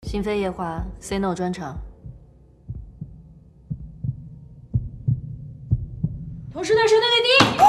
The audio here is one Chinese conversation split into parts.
新飞夜话 Say No 专场。 同时呢，是那个第一。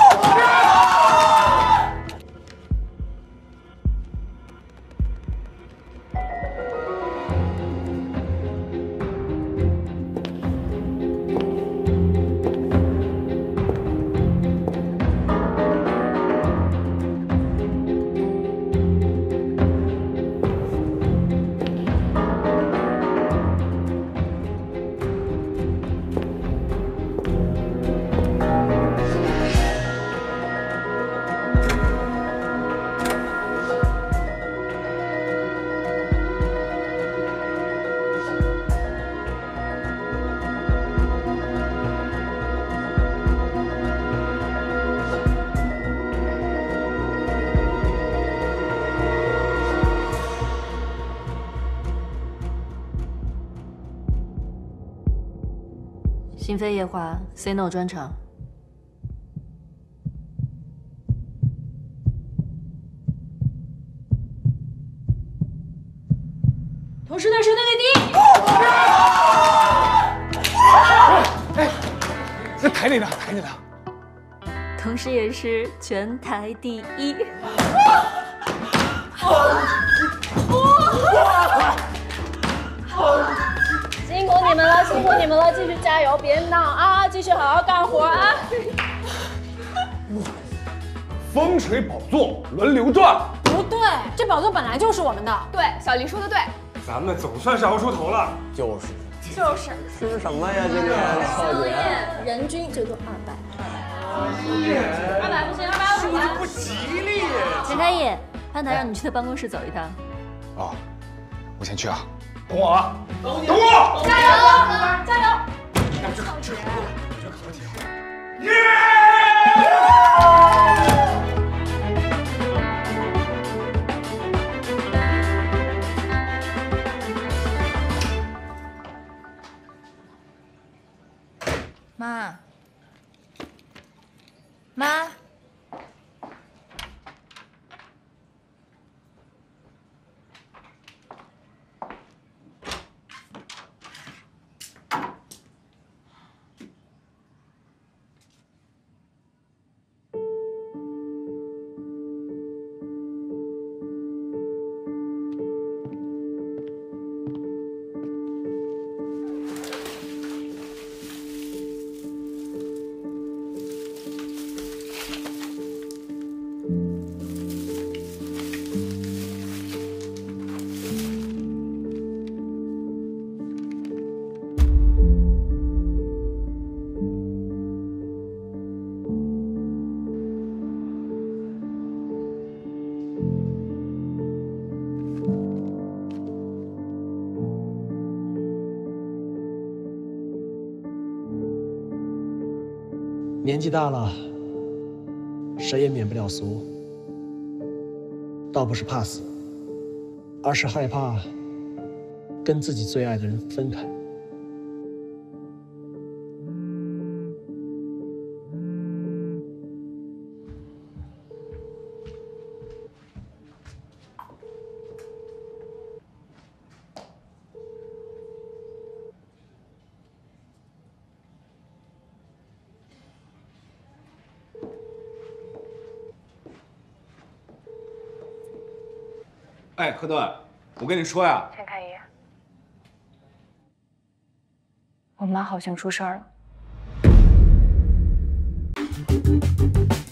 新飞夜话 Say No 专场。 同时呢，是那个第一。 哎，这台里的，台里的。 同时也是全台第一。 辛苦你们了，辛苦你们了，继续加油，别闹啊，继续好好干活啊！ 风水宝座轮流转。 不对，这宝座本来就是我们的。 对，小林说的对， 咱们总算是熬出头了。 就是吃什么呀？今天宵夜人均最多200。200不行，250。 数字不吉利。 钱开义，潘台让你去他办公室走一趟。 哦，我先去啊。等我啊！等我！ 加油，加油！ 我觉得考的挺好。耶！ 妈，妈。 年纪大了，谁也免不了俗。倒不是怕死，而是害怕跟自己最爱的人分开。 哎，柯顿，我跟你说呀， 陈开义，我妈好像出事儿了。